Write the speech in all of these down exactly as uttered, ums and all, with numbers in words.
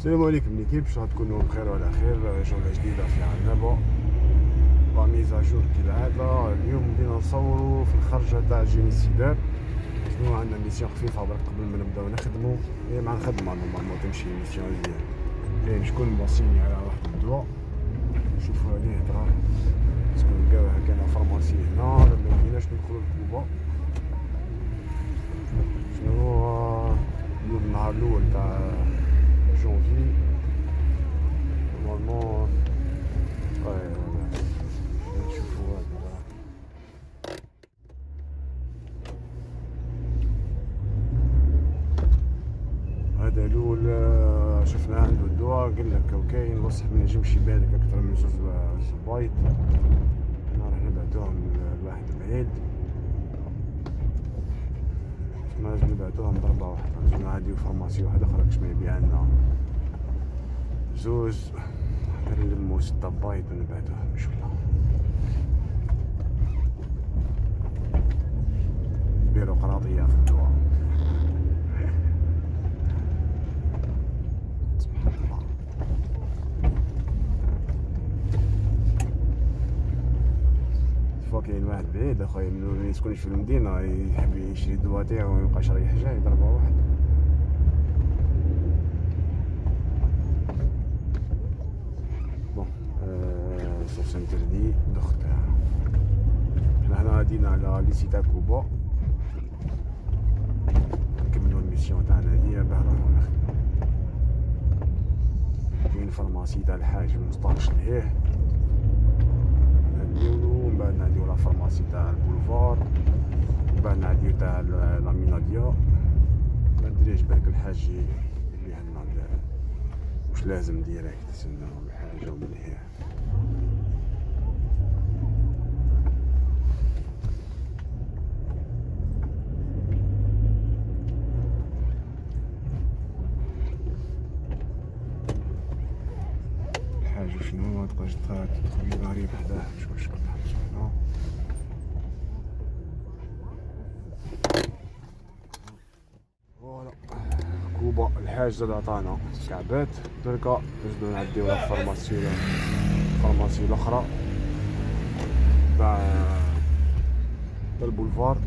السلام عليكم ليكيب، ان شاء الله تكونوا بخير وعلى خير. جولة جديدة في عنابة، لا ميزاجور كالعادة. اليوم بدينا نصورو في الخرجة تاع جيمي السيداب. شنو عندنا ميسيون خفيفة برك قبل ما نبداو نخدمو، هي مع الخدمة نورمالمون تمشي ميسيون مزيان. كاين شكون موصيني على واحد الدواء، نشوفو عليه تراه شكون لقاوه كاين فارماسي هنا ولا مكايناش. ندخلو لكوبا. شنو هو اليوم النهار الأول تاع جونفي نورمالمون. نشوفو هذا هذا الأول شفنا عنده الدواء، قالك وكاين بصح منجمش يبانلك أكثر من زوج زبايط. هنا راح نبعتوهم لواحد بعيد، لازم نبعتوهم ضربة واحدة. لازم نعديو فارماسي واحدة أخرى كاش ما يبيع لنا زوج، غير نلمو ستة بايط ونبعتوهم إن شاء الله. بيروقراطية في الدواء سبحان الله. فوا كاين واحد بعيد اخويا ما يسكنش في المدينة، يحب يشري الدواء تاعو وميبقاش رايح جاي، ضربة واحدة. بون سوف سنتردي دخت. حنا هنا غاديين على ليسي تاع كوبا، نكملو الميسيون تاعنا هاديا باه نروحو نخدمو. كاين فارماسي تاع الحاج مستاش لهيه نديرو، ومن بعد نعديو لا فارماسي تاع البولفار، ومن بعد نعديو تاع لا ميناديا. مادريش بالك الحاج يبيع لنا واش لازم ديريكت نستناو الحاجة ومن هيه. الحاجة شنو ما تبقاش تدخل غريب حداه، مش مشكل هنا. فوالا كوبا الحاج زاد عطانا كعبات دركا، نزيدو نعديو لا فارماسي الفارماسي الاخرى تاع تاع البولفار.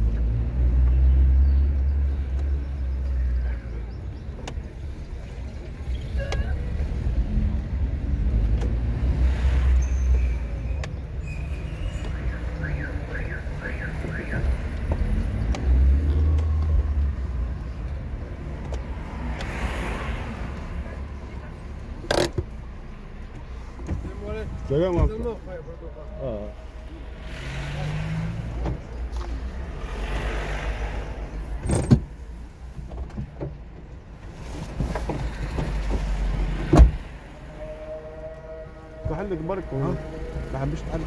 سلام عليكم. اه تحلق برك، ما حبيتش تحلق.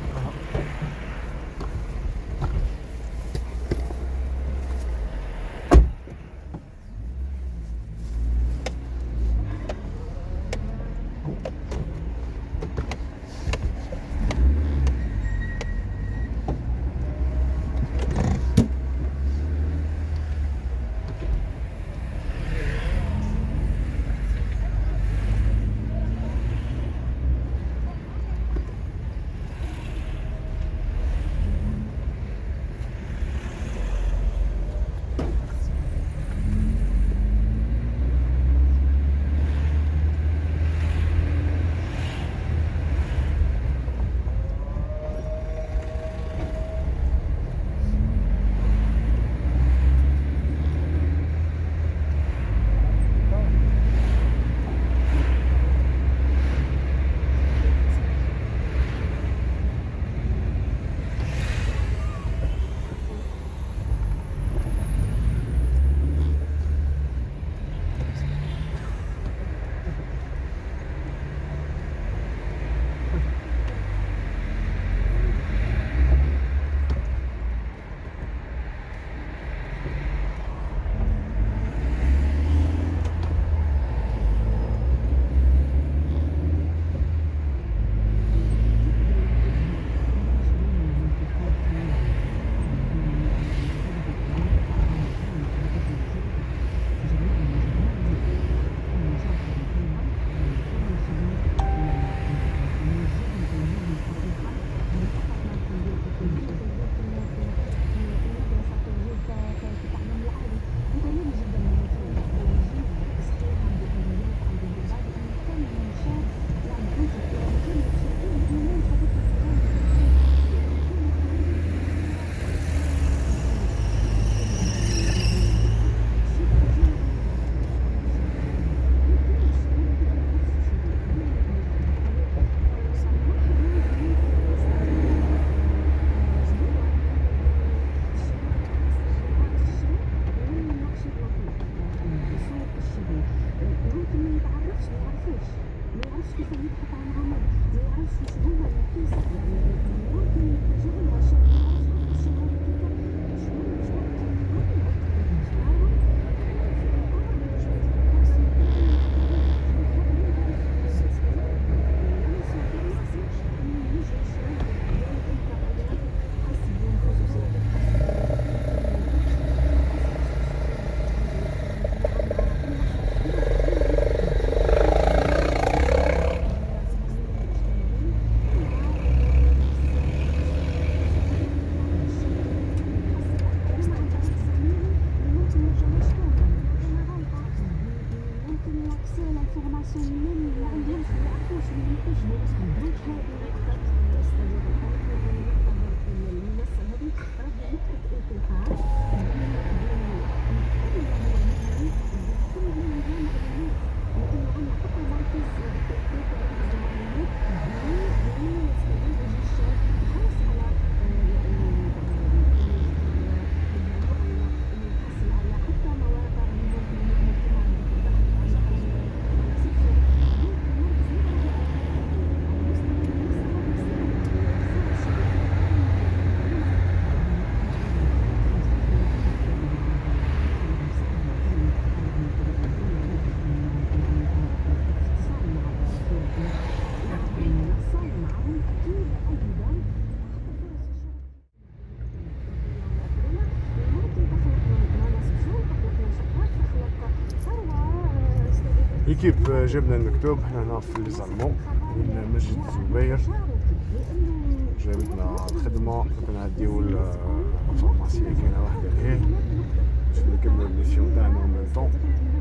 ايكيب جبنا المكتوب حنا هنا في ليزالمون من مسجد الزبير، جابتنا الخدمة كنعديو الفارماسية كاينة واحدة لهيه باش نكملو الميسيون تاعنا اون ميم طون.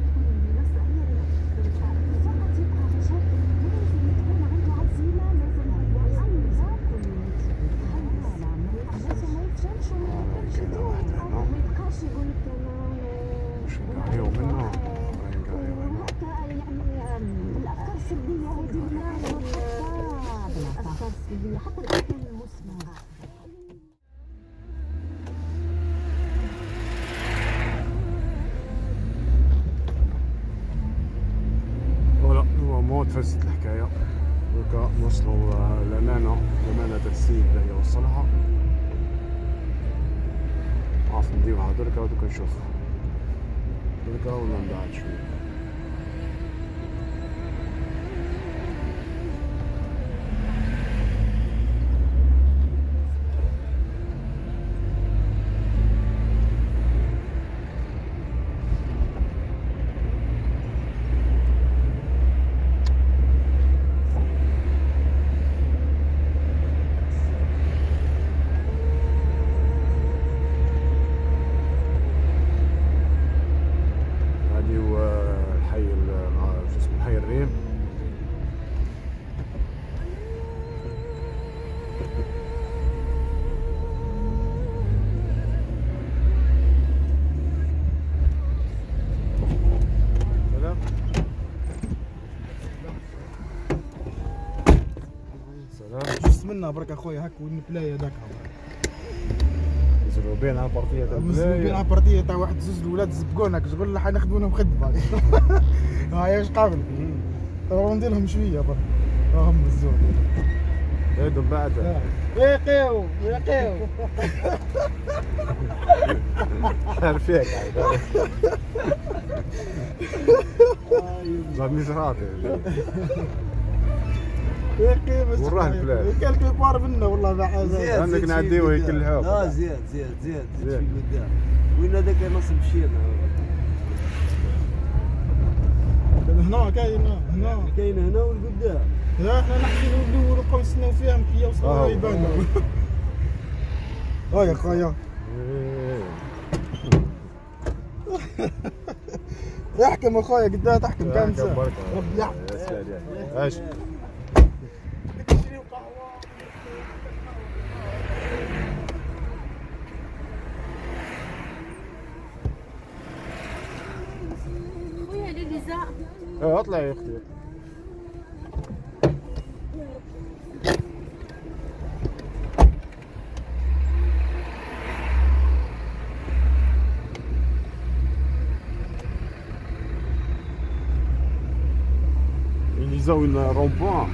كاينة واحدة هنا باش نكاريو منها نكاريو هنا. الافكار السلبيه هذه الافكار السلبيه حتى الافكار المثمره. فوالا نورمالمون تفزت الحكايه، دوكا نوصلو لامانه لامانه تاع السيد اللي يوصلها، عارف نديروها دركا ودوكا نشوف دركا ولا من بعد شويه. منا برك اخويا هاك وين البلاي هذاك نزلوا بين على البارتيه تاع البلاي بين على البارتيه تاع واحد زوج الولاد زبقونك شغل حناخذوا لهم خدمه هاي اش قابل راهو ندير لهم شويه برك راهم الزول هادو بعد يقيو يقيو شحال فيك زعما صراتي يقي بس وراه البلاد كان كبار منا والله مع زياد عندك نعديو هيك الحوض. لا زياد زياد زياد زياد في قدام وين هذاك نصب مشينا هنا كاين هنا كاين هنا والقدام. لا احنا نحكي ندورو نبقاو نستناو فيهم كي يوصلوا يبانوا. ها يا خويا احكم اخويا قدام تحكم كان ربي يحفظك. ايش خويا ليليزا اه اطلعي يا اختي. زاوية رون بوان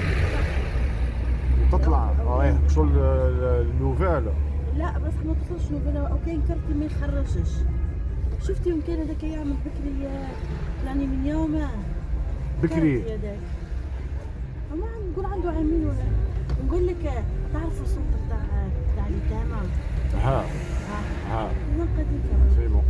وتطلع رايح شغل النوفيل. لا بس ما توصلش نوفيلا، او كان كرتي ما يخرجش. شفتي يوم كان هذاك يعمل بكري يعني من يومه بكري هذاك ما نقول عنده عامين ولا نقول لك تعرفوا السلطه بتاع بتاع اليتامى. ها ها ها من قديم كمان. سي بون.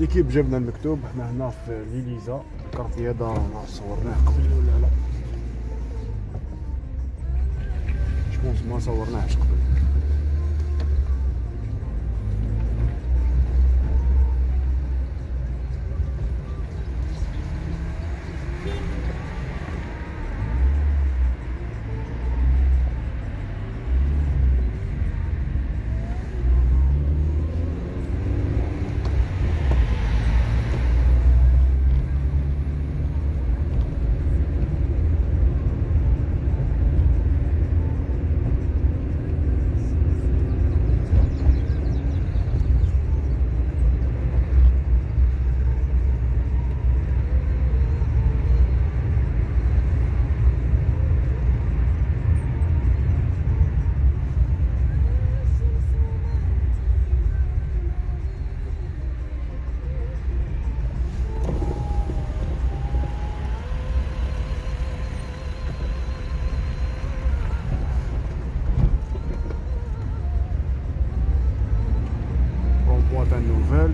ليكيب جبنا المكتوب. احنا هنا في ليليزا الكارتي هذا ما صورناه قبل ولا لا؟ شكون ما صورناهش قبل. Nouvelle.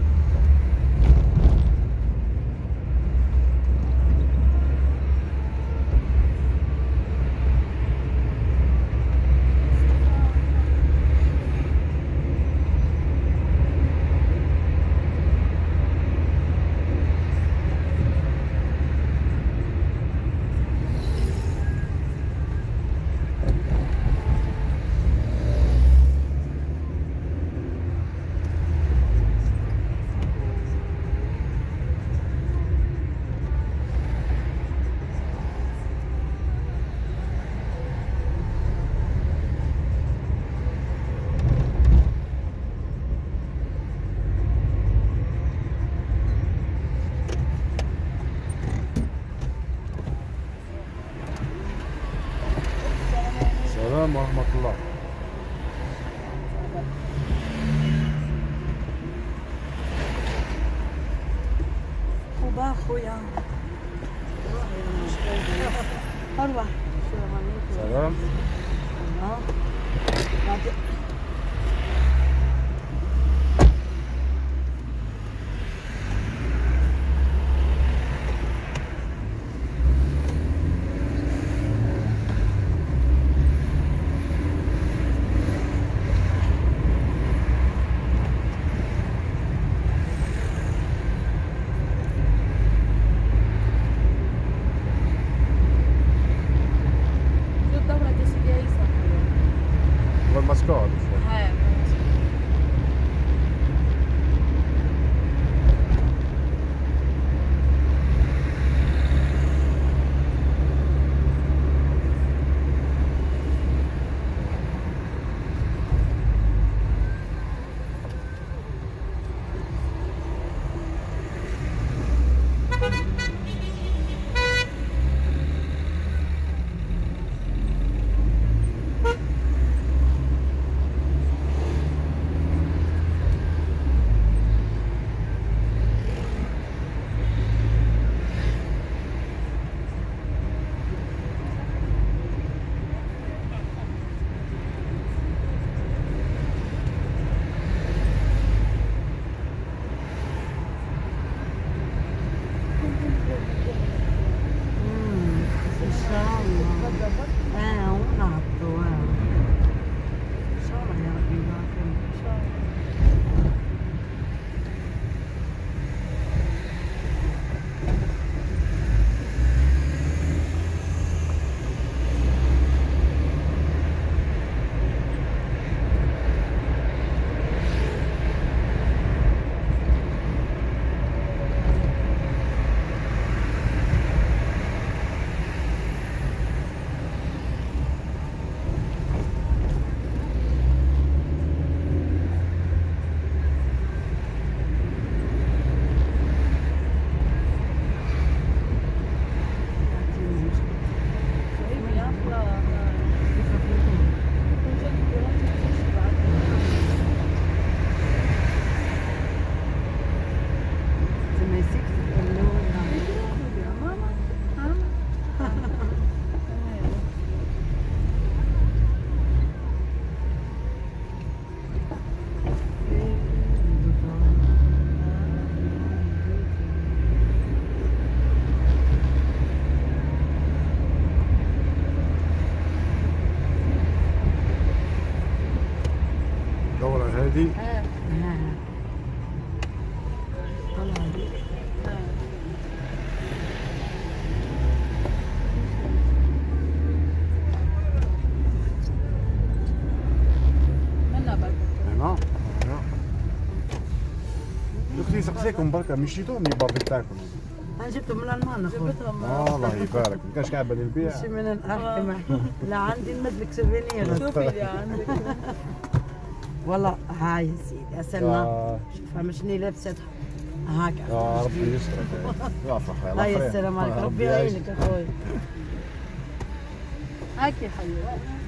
السلام ورحمة الله. خوبا خويا أروح. سلام. Mascot. هذه اه منا برك هنا هنا اختي سقسيكم بركه مشيتوا من بابي تاعكم انا جبتهم من المان اخويا. جبتهم اه الله يبارك ما كانش كعبه للبيع ماشي من الأحكمة. لا عندي نمدلك سوفينير. شوفي اللي عندك والله هاي يا سيدي اسلمى. آه. شوفها مشني لابسة هاكا. يا ربي يسترك يا فخر هاي السلام عليك ربي يعينك اخوي. هاكي يا حبيبي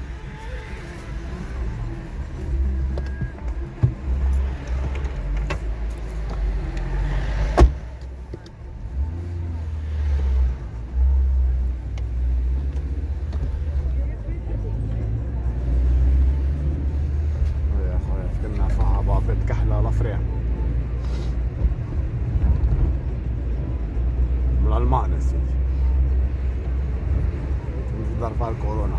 يا اخويا كنا فيها باطل كحله لفريم من المان يا سيدي ضربها الكورونا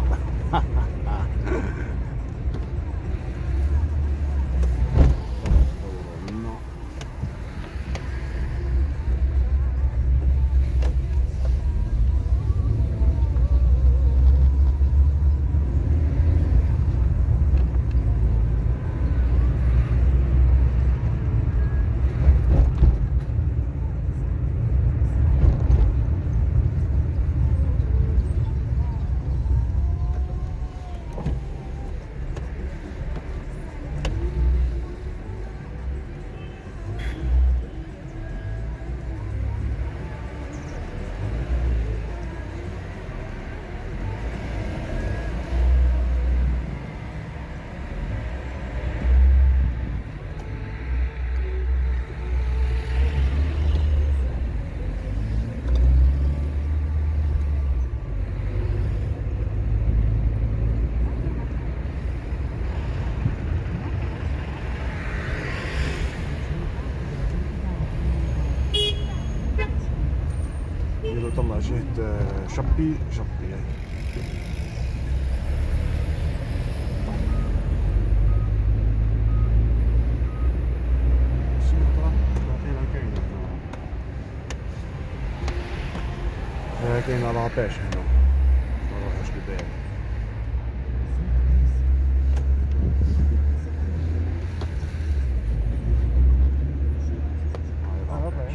يقولوا طلع جهة شبي شبي هاي شنو طلع؟ طلعتينا كاينة هنا كاينة لاباش هنا ما نروحوش قدام هاي لاباش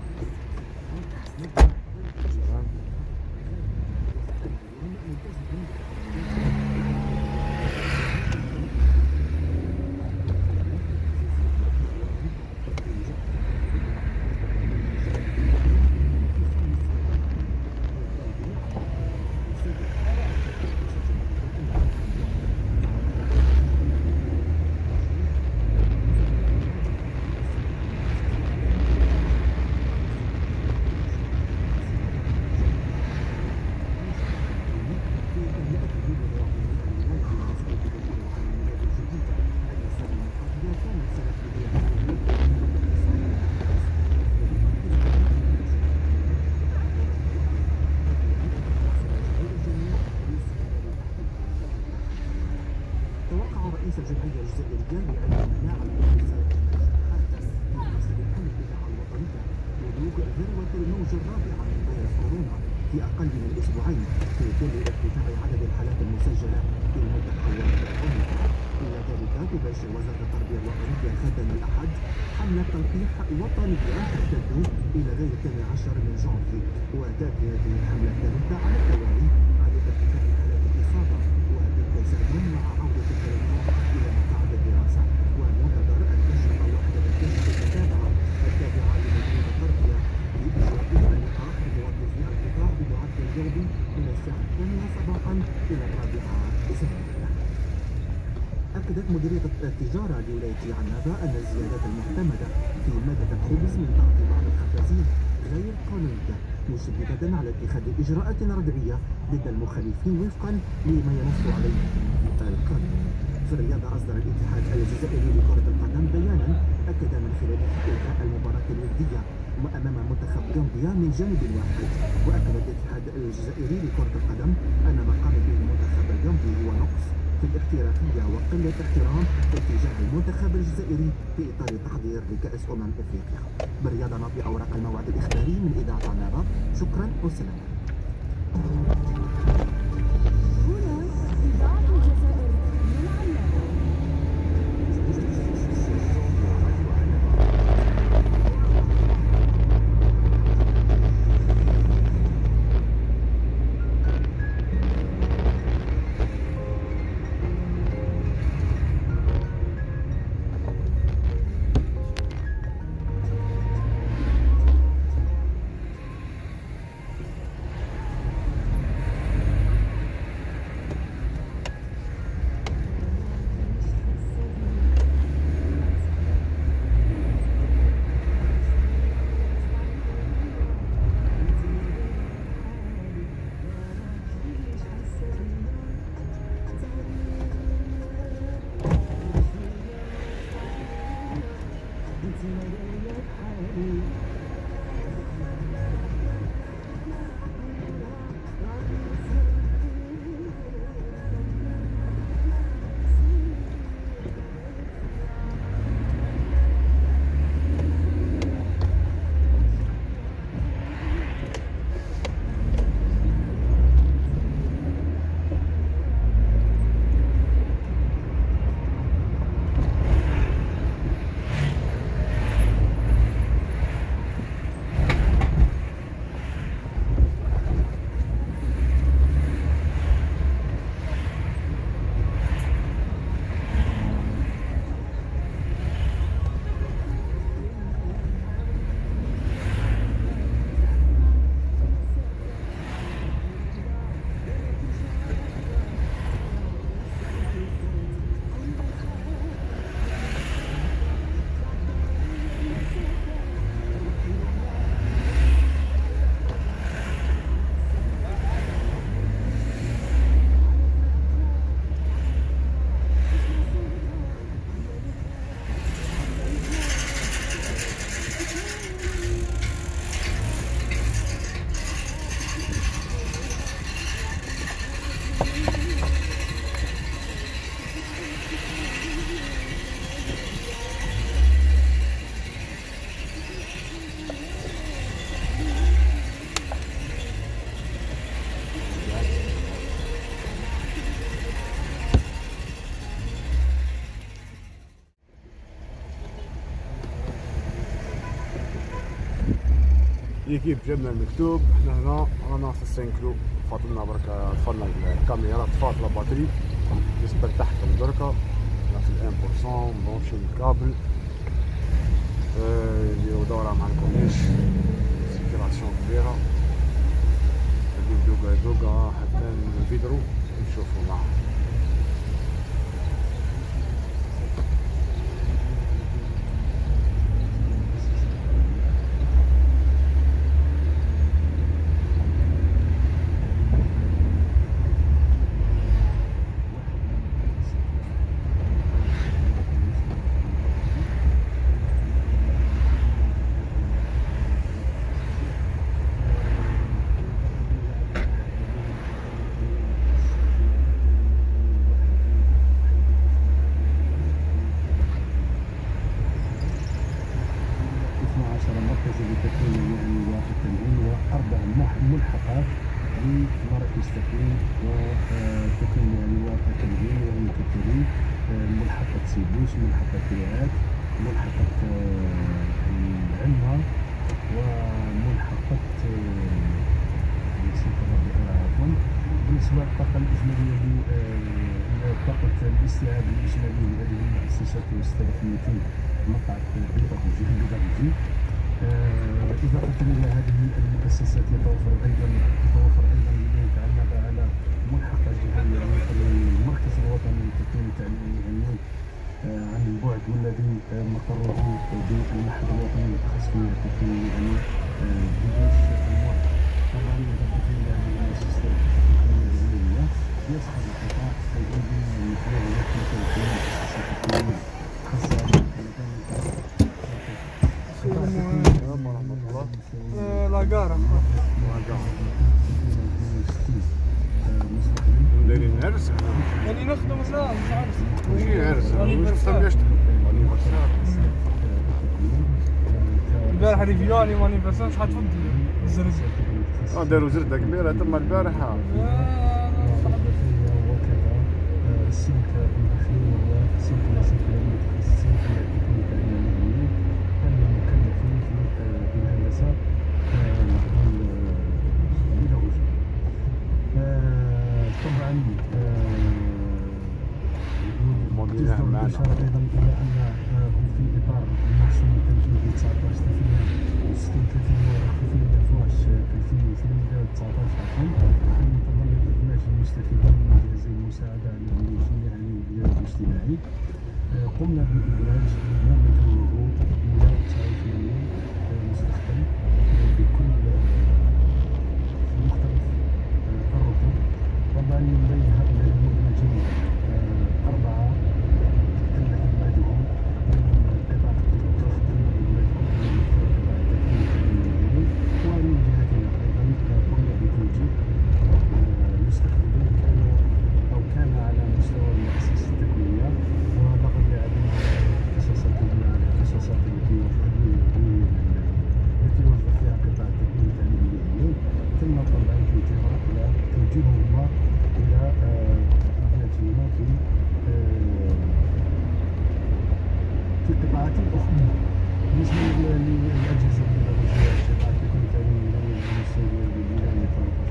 توقع رئيس الجمهورية الجزائرية بأن مناعة الانقسام حادث في مسألة الدفاع الوطنية بلوغ ذروة الموجة الرابعة من فيروس كورونا في أقل من أسبوعين في ظل ارتفاع عدد الحالات المسجلة في المتحورات الأوميكرون. إلى ذلك تباشر وزارة التربية الوطنية غدا الأحد حملة تلقيح وطنية تمتد إلى غير الثاني عشر من جانفي، وتأتي هذه الحملة الثالثة على التوالي بعد ارتفاع حالات الإصابة وبالتزامن مع عودة الطلاب إلى مقاعد الدراسة. ومنتظر أن تنشط وحدة الكشف المتابعة التابعة لمديرية التربية بإجراء اللقاح بموظفي القطاع بمعدل يومي من الساعة الثامنة صباحا إلى الرابعة مساء. أكدت مديرية التجارة لولاية عنابة أن الزيادات المعتمدة في مادة الخبز من طرف بعض الخبازين غير قانونية، مشددة على اتخاذ إجراءات ردعية ضد المخالفين وفقا لما ينص عليه القانون. في الرياضة أصدر الاتحاد الجزائري لكرة القدم بيانا أكد من خلاله إلغاء المباراة الودية أمام منتخب غامبيا من جانب واحد. وأكد الاتحاد الجزائري لكرة القدم أن ما قام به المنتخب الغامبي هو نقص في الاحترافية وقلة احترام اتجاه المنتخب الجزائري في إطار التحضير لكأس أمم إفريقيا. بالرياضة نطوي أوراق الموعد الإخباري من إذاعة النهضة. شكرا والسلام عليكم. ليكيب جبنا المكتوب. احنا هنا رانا في السينكلو، فاضلنا بركا طفلنا الكاميرا، طفات لا باتري جسبر تحت دركا. هنا في الان بورسون بونشي الكابل نديرو دورة مع الكورنيش، سيركيلاسيون كبيرة، نديو دوكا دوكا حتى نفيدرو نشوفو معاه. ملحقات لمراكز التكوين والتكوين اللواء التنظيم والمكتبين، ملحقة سيبوس، ملحقة كيات، ملحقة العلمة، وملحقة نسيت الرابعة عفوا. بالنسبة للطاقة الإجمالية طاقة الاستيعاب الإجمالي لهذه المؤسسات هو ستة آلاف ومئتين مقعد بيداغوجي. إضافة إلى هذه المؤسسات يتوفر أيضا يتوفر أيضا ما يتعلق على ملحقة جهوية مثل المركز الوطني للتكوين التعليمي العلمي عن بعد، والذي مقره بالمعهد الوطني للتخصص في التكوين العلمي بدوش أنواع. طبعا إضافة إلى هذه المؤسسات التكوين العلمية يصحب القطاع التنظيمي المحلي والتكوين المؤسسات التكوينية خاصة لاكارا دايرين عرس هنا. يعني نخدم لا مش عرس. وجي عرس وشفتهم يشتغل. البارحة ريفيواني مانيفرسال شحال تفضل الزرزة. اه داروا زردة كبيرة تما البارحة. السلك الأخير وهو سلك لاسلك المتخصصين في التكنيك التعليمية المكلفين في الهندسة بلا وجه. طبعا تجدر الإشارة أيضا إلى أنه في إطار المحسوم التنفيذي تسعطاش ثلاثمية وستين ثلاثمية وخمسين أفواج ألفين وثمانية وتسعطاش عفوا يتضمن إدماج المستفيدين من جهازي المساعدة على البنوك المهني والبناء الاجتماعي. قمنا بإدراج برنامج الوعود إلى تسعة وثمانين مستخدم بكل في مختلف الرطب. طبعا من بين هؤلاء المدمجين أربعة تم إدماجهم من قطاع الطرق تم إدماجهم من قطاع التكنيك المهني. ومن جهتنا أيضا قمنا بتوجيه المستخدمين كانوا أو كان على مستوى المؤسسة التكوينية ولقد لعبنا الاختصاصات الاختصاصات التي التي وظف فيها قطاع التكوين التعليمي المهني. ثم طبعا توجيههم إلى توجيههما إلى أبنائهما في في قطاعات أخرى. بالنسبة للأجهزة البيولوجية قطاع التكوين التعليمي المهني المسؤولية بالبناء للطلبة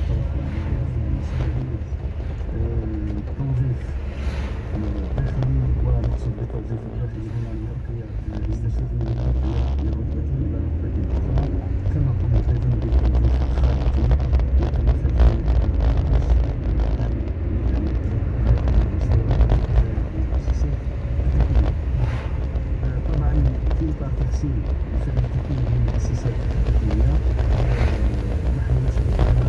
التوظيف الداخلي، ونقصد بالتوظيف الداخلي هنا الترقية استفدنا من الترقية لرتبة إلى رتبة أخرى. كما قمت أيضا بالتوظيف الخارجي وكلفت طبعا في إطار تحسين فعل التكوين للمؤسسات التكوينية نحن نشرف على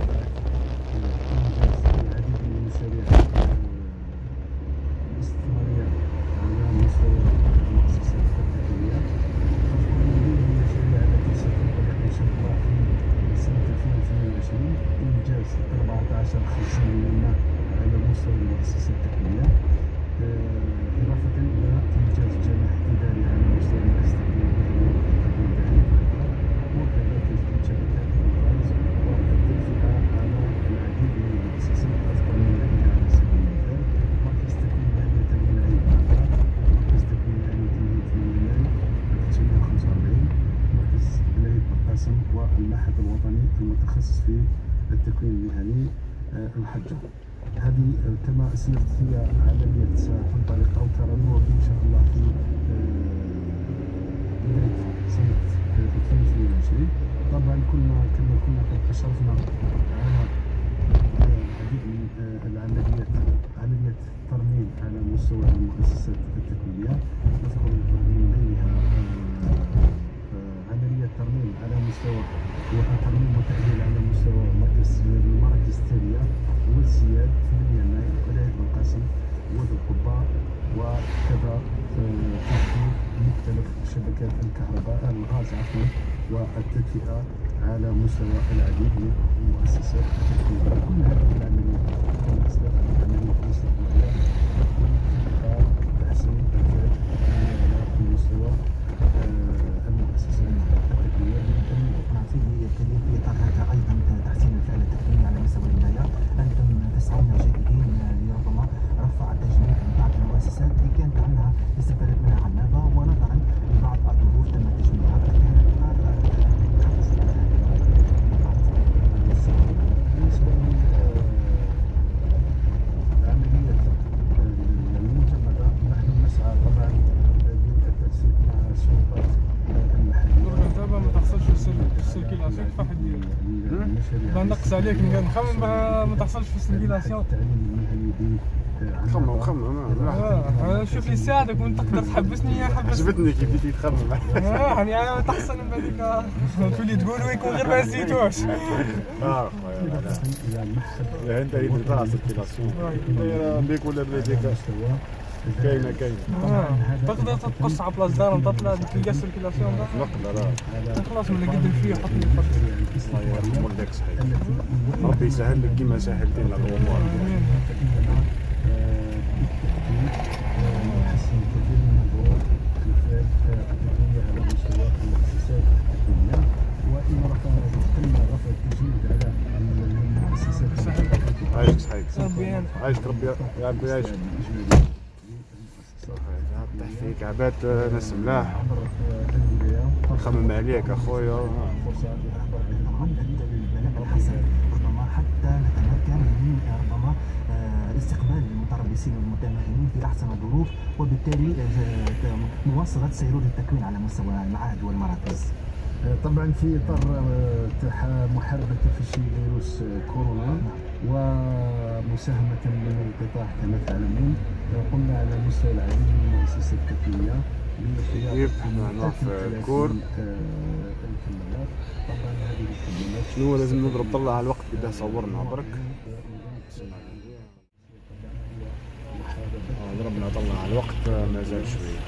العديد من المشاريع الاستثمارية على مستوى المؤسسات التكوينية. أذكر من بين المشاريع التي ستنطلق إن شاء الله في سنة ألفين واثنين وعشرين إنجاز أربعة عشر خزان من الماء على مستوى المؤسسة التكوينية، إضافة إلى إنجاز جناح إداري على مستوى المؤسسة التكوينية والتكوين الداخلي، وكذا تجديد شبكات الغاز والتدفئة على العديد من المؤسسات. أذكر من بينها على سبيل المثال مركز تكوين مهني تمويل العين بغداد، مركز تكوين مهني تمويل الميناء ألف وتسعمية وخمسة وأربعين، مركز العيد بقاسم، والمعهد الوطني المتخصص في التكوين المهني الحجة. هذه كما أسلفت هي عملية ستنطلق أو ترنم إن شاء الله في بداية سنة ألفين واثنين وعشرين. طبعا كنا كما كنا قد أشرفنا على العديد من العمليات عملية ترميم على مستوى المؤسسات التكوينية. نذكر من بينها عملية ترميم على مستوى وترميم وتأهيل على مستوى مركز المراكز التالية والسياد في الميناء ولاية القاسم وذو القبة، وكذا تشغيل مختلف شبكات الكهرباء الغاز عفوا والتدفئة على مستوى العديد من المؤسسات التكوينية. كل هذه العمليات والأسلاك عملية مستقبلية في إطار تحسين الإنتاج على مستوى المؤسسات التكوينية. نعم سيدي الكريم، في اطار هذا ايضا تحسين الفعل التكويني على مستوى الولايه، انتم تسعون جاهدين لربما رفع التجميع لبعض المؤسسات اللي كانت عنها استفادت منها عنابه، ونظرا لبعض الظروف تم تجميعها في هذا الاطار. بالنسبه للعمليات المجمده نحن نسعى طبعا بالتنسيق مع السلطات المحليه. دابا ما تحصلش في السيركيلاسيون كيف راح دير؟ نقص عليك نخمم ما تحصلش في السيركيلاسيون. التعليم المهني خمم خمم اه شوف لي ساعدك وانت تقدر تحبسني حبسني. عجبتني كيف بديتي تخمم. اه يعني تحسن من هذيك تولي تقول ويكون غير ما نسيتوش. اه خويا انت اللي درتها سيركيلاسيون بيك ولا بلادك كاينه كاينه تقدر تتقص على بلاص دارهم تطلع تلقى السيركيلاسيون نقدر اه خلاص ملي قدم فيه حط لي خط. الله يرحم والديك صحيح ربي يسهل لك كيما سهلتي لنا الامور. يحسن كثير من الظروف الفئات التقنية على مستوى المؤسسات التقنية، وإن رفع تم رفع التجنيد على المؤسسات التقنية. عايشك صحيح عايشك ربي يا ربي يعيشك. صحيح فيك عباد ناس ملاح نخمم عليك اخويا. فرصة للأخبار البلاء الحسن ربما حتى نتمكن من ربما استقبال المتربصين والمتمهلين في أحسن الظروف، وبالتالي مواصلة سيرور التكوين على مستوى المعاهد والمراكز. طبعا في اطار محاربه تفشي فيروس كورونا ومساهمه من القطاع كما تعلمون، قمنا على مستوى العديد من المؤسسات التكوينيه بصياغه في كور الكمامات. طبعا هذه الكمامات شنو لازم نضرب طلع على الوقت قداه صورنا برك ضربنا طلع على الوقت مازال شويه.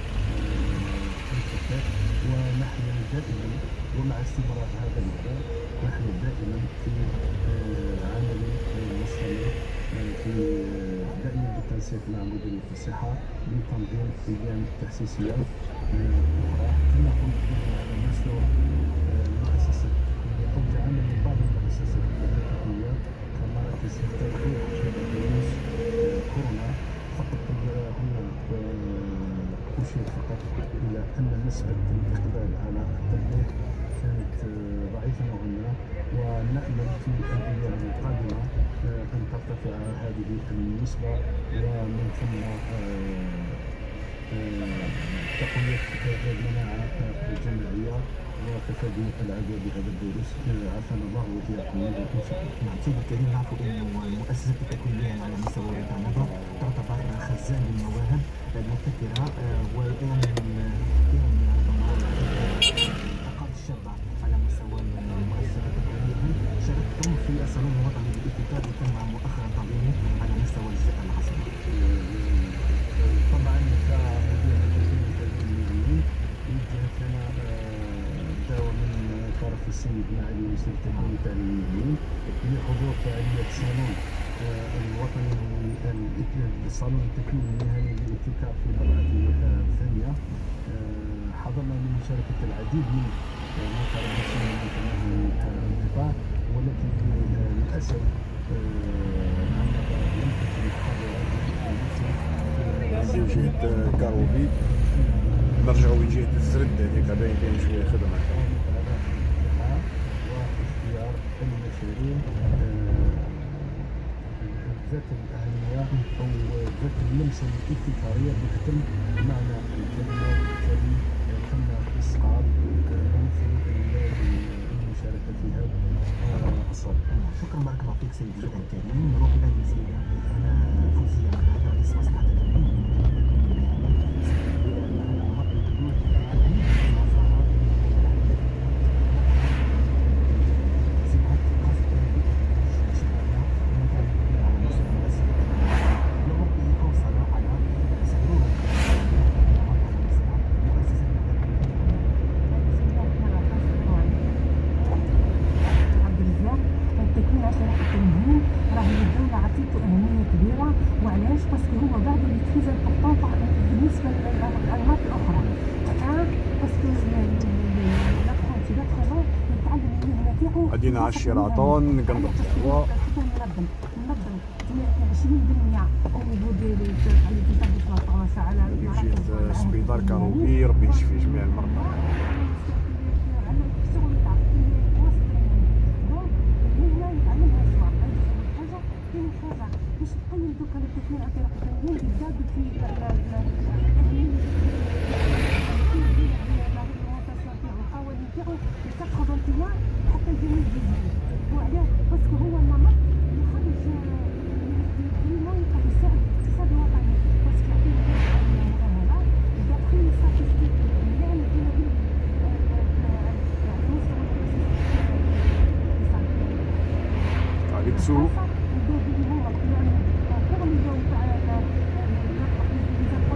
ونحن دائما ومع استمرار هذا المجال نحن دائما في عمل مستمر في دائما بالتنسيق مع مديرية الصحة لتنظيم ايام تحسيسية اخرى كما قمت بها على مستوى المؤسسات التقنية او تعامل من بعض المؤسسات التقنية كمراكز التوفير فيروس كورونا. فقط هنا أشير فقط إلى أن نسبة الإقبال على التلقيح كانت ضعيفة نوعا ما، ونأمل في الأيام القادمة أن ترتفع هذه النسبة، ومن ثم تقوية المناعة الجماعية وتفادي العدوى بهذا الفيروس. عافانا الله وإياكم منه إن شاء الله. نعم سيدي الكريم، نعرف أن المؤسسات التكوينية على مستوى النهضة تعتبر خزان للمواهب المبتكرة، والآن الطاقات الشابة على مستوى المؤسسات التكوينية. شاركتم في الصالون الوطني للابتكار وتم مؤخرا تنظيمه على مستوى الجزائر العاصمة. طبعا كمدير التكوين وجهت لنا دعوة من طرف السيد معالي وزير التعليم والتعليم لحضور فعالية الصالون الوطني الصالون التكوين المهني للابتكار في طبعته الثانية. حضرنا من مشاركة العديد من المتربصين والمتمهلين القطاع، ولكن للأسف لم تكن الحاضرة في جهة كاروبي نرجعوا لجهة الزرد هذيك باين كاين شوية خدمة. واختيار المشاريع ذات الأهمية أو ذات اللمسة الابتكارية بختم معنى الكلمة، وبالتالي تم إسقاط في المشاركة في هذا الصالون. شكرا بارك الله فيك سيدي الكريم. نروح الآن للسيدة فوزية مراد رئيس مصلحة التأمين. وعلاش؟ باسكو هو بعد اللي تريز امبورطون بالنسبه للانماط الاخرى. الان باسكو لابخونتي لابخونتي يتعلم المهنه تاعو. غادينا على الشيراتون نقلب القهوه. منظم منظم عشرين بالمئة او نيفو ديال التابليسمون فورماسيون على جيت سبيطار كاروبي ربي يشفي جميع المرضى. مش تقيم دوكا التكوين على طريقه التنميه يزدادوا في المحاولين تاعو يتخذ انطلاق حتى الجميع الجديد. وعلاه؟ باسكو هو النمط اللي خرج فريمون يقدر يساعد الاقتصاد الوطني، باسكو يعطينا مؤهلات داخل ستاتستيك مليان يدينا على مستوى الاقتصاد. عليك سوق. يعني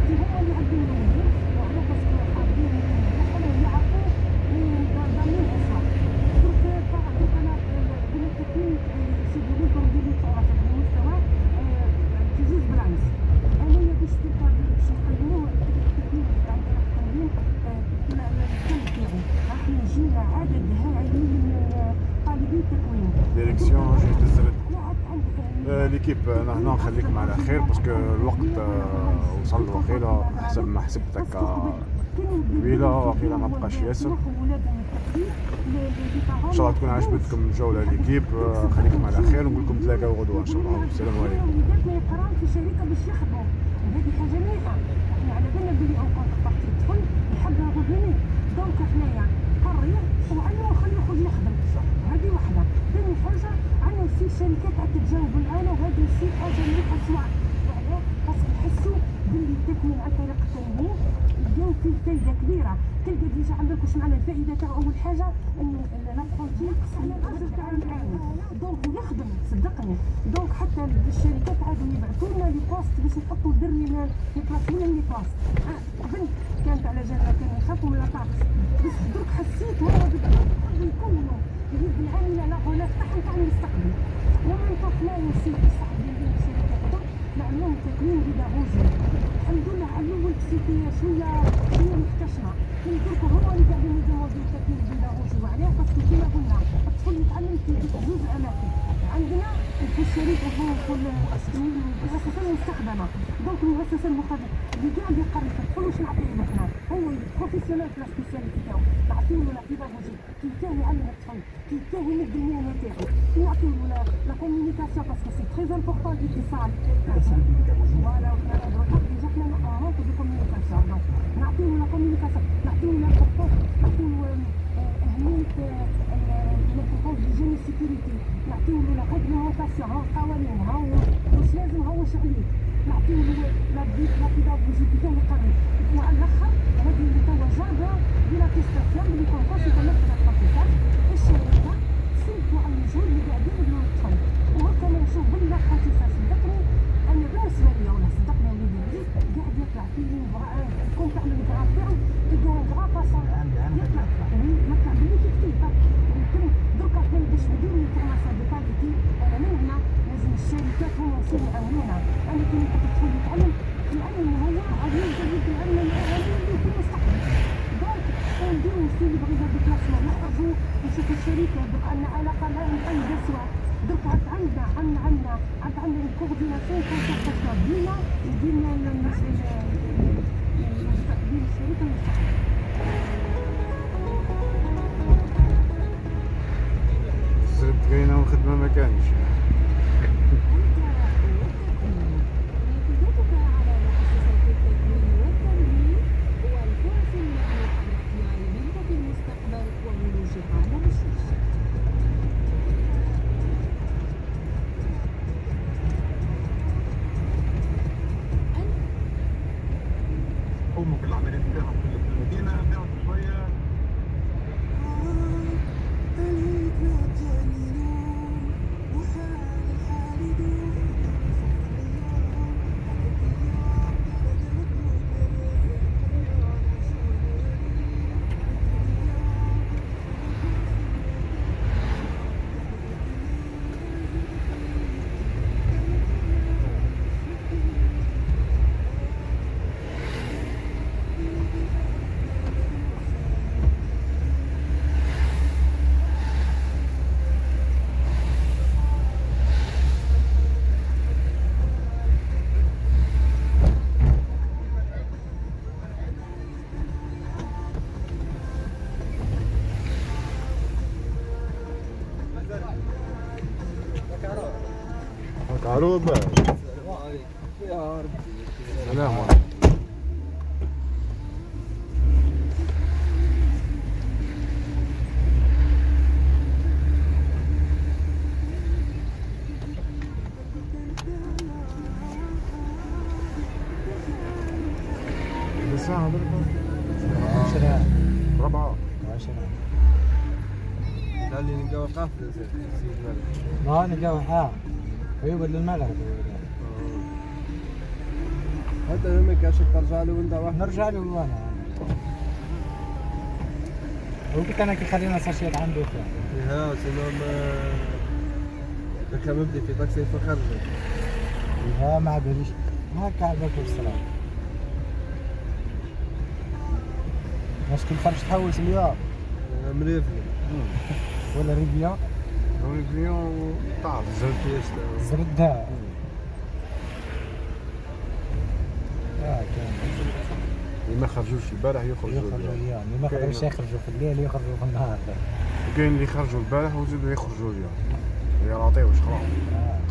التكوين. ديريكسيون جوج الزرد. لا عندك ليكيب انا هنا نخليكم على خير باسكو الوقت آه، وصل وقيله حسب ما حسبت هكا طويله وقيله ما بقاش ياسر. ان شاء الله تكون عجبتكم الجوله ليكيب. آه، خليكم على خير ونقول لكم تلاقاو غدوه ان شاء الله. السلام عليكم. وليداتنا يقراو في شركه باش يخدموا، وهذه حاجه مليحه. احنا على بالنا بلي اون كونتر بارتي الطفل يحبها غدوه، دونك حنايا قريه وعلموا خليه يخرج يخدم. هذه وحده. ثاني حاجه عندنا في شركات تاع التجاوب الان، وهذه سي حاجه مليحه سواء وعلاه خاصك نحسوا باللي التكوين عن طريق التنوين يلقاو فيه فايده كبيره. تلقى ديجا عندك واش معنى الفائده تاعو. اول حاجه انه لابرونتي على الاجر تاع المعلم، دونك يخدم صدقني. دونك حتى الشركات عادوا يبعثوا لنا لي بوست باش يحطوا دري يبلاصوا لنا لي بوست. بنت كانت على جالها كانوا يخافوا من لاطاكس، بس درك حسيت هو بالضبط يكونوا يجيب العامله لا غلاف تاعهم تاع المستقبل. ومن طفنا نسيت صاحبي اللي الشركات هذوك نعملوهم تكوين بيداغوجي. الحمد لله على الاول كسيتي شويه شويه مكتشمه، من درك هو اللي قاعدين يديروا التكوين بيداغوجي. وعلاه باسكو كيما قلنا الطفل يتعلم في جوج اماكن عندنا في الشركه في المؤسسه المستخدمه. دونك المؤسسه المخدمه اللي قاعد يقري في الطفل واش نعطيه له حنا هو بروفيسيونيل في السبيسياليتي تاعو، نعطيه له لا بيداغوجي كيفاه يعلم الطفل، كيفاه يمد المهنه تاعو، نعطيه له لا كوميونيكاسيون باسكو سي تري امبورطون الاتصال. فوالا وحنا نهضروا ديجا حنا مانك دو كوميونيكاسيون، دونك نعطيه لا كوميونيكاسيون، نعطيه لامبورطونس، نعطيه أهمية الامبورطونس دو جيني سيكوريتي، نعطيه لا ريغلومونطاسيون، ها القوانين، ها واش لازم ها واش عليه، نعطيه لا بيداغوجي كيفاه يقري. وعلى الاخر هذه اللي توا جابها دي لاتيستاسيون اللي كونكور سي تمام في الابرونتيساج. الشركه سلكوا على المجهود اللي قاعدين يبنوا الطفل. وهكا ما نشوف بالابرونتيساج صدقني انا بالنسبه لي ولا صدقني وليدي العزيز قاعد يطلع فيه كون تعمل الكرا تاعو تلقاه كرا فاصون يطلع يطلع باللي كيف كيف يمكن دركا حنا باش نديرو الفورماسيون دو كاليتي. انا من هنا لازم الشركات هما يصيروا يعاونونا. انا كي نحط الطفل يتعلم يعلم هو غادي يبدا يتعلم العلم اللي في المستقبل. دونك نديرو سي لي بريزا دو بلاسمون نخرجو نشوفو الشركات درك عندنا علاقه معاهم اي دسوه. درك عاد عندنا عندنا عندنا عاد عندنا الكورديناسيون كونسيرتاسيون ديما ديما المسؤول ديال الشركه المستقبل. الزرد كاينه والخدمه ما كانش. قوموا بالعمليات بتاعهم في المدينه بعد شويه. عروض بقى. سلام عليكم. الساعة عشرة ربعة عشرة قال لي نلقاو قافله زين ما نلقاو حار يوبر للمغرب. حتى لما كاشف ترجع له وانت واحد نرجع له وانا وقلت انا كي خلينا ساشيات عنده ها سلام ذاك مبدي في تاكسي في خرج ها ما باليش هكا عباك السلام. واش كل خرج تحوس اليوم مريفلي ولا ريفيا اوريفيون تعرف زرت زردها اه كان اللي ما خرجوش البارح يخرجوا يخرجوا اليوم. اليوم اللي ما قدروش يخرجوا في الليل يخرجوا في النهار. وكاين اللي خرجوا البارح وزيدوا يخرجوا اليوم يراطيو واش خلاص. آه.